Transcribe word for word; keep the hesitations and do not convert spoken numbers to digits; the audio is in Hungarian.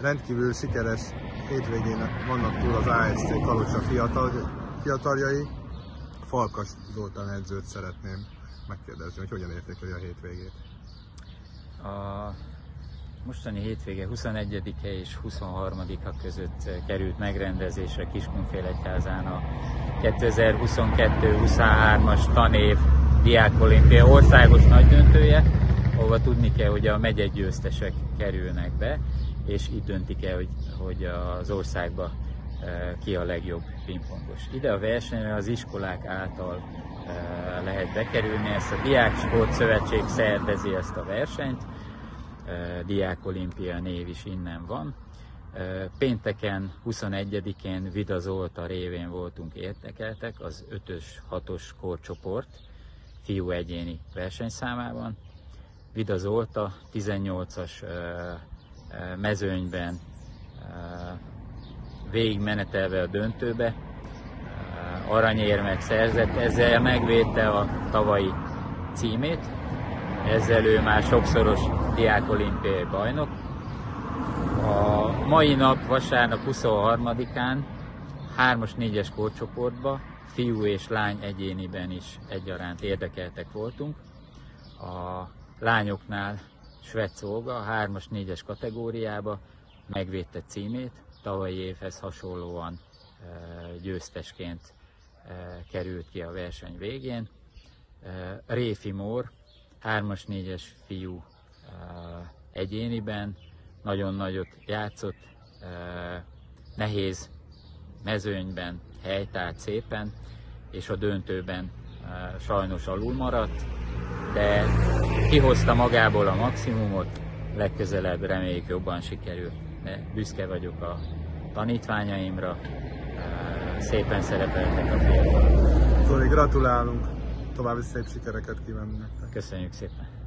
rendkívül sikeres hétvégén vannak túl az á es cé Kalocsa fiatal, fiataljai. Farkas Zoltán edzőt szeretném megkérdezni, hogy hogyan értékeli a hétvégét. A mostani hétvége huszonegyedike és huszonharmadika között került megrendezésre Kiskunfélegyházán a kétezer-huszonkettő huszonhármas tanév diákolimpia országos nagydöntője, ahova tudni kell, hogy a megyei győztesek kerülnek be, és itt döntik el, hogy, hogy az országba ki a legjobb pingpongos. Ide a versenyre az iskolák által lehet bekerülni, ezt a Diák Sport Szövetség szervezi ezt a versenyt, Diákolimpia név is innen van. Pénteken, huszonegyedikén Vida Zolta révén voltunk érdekeltek az ötös hatos korcsoport fiú egyéni versenyszámában. Vida Zolta tizennyolcas mezőnyben végigmenetelve a döntőbe aranyérmet szerzett, ezzel megvédte a tavalyi címét, ezzel ő már sokszoros diákolimpiai bajnok. A mai nap, vasárnap huszonharmadikán hármas négyes korcsoportba fiú és lány egyéniben is egyaránt érdekeltek voltunk. A lányoknál Svec Olga a hármas négyes kategóriába megvédte címét, tavalyi évhez hasonlóan győztesként került ki a verseny végén. Réfi Mór hármas négyes fiú egyéniben nagyon nagyot játszott, nehéz mezőnyben helytált szépen, és a döntőben sajnos alul maradt, de kihozta magából a maximumot, legközelebb reméljük jobban sikerül. De büszke vagyok a tanítványaimra, szépen szerepeltek a fiatalok. Zoli, gratulálunk, további szép sikereket kívánunk nektek. Köszönjük szépen!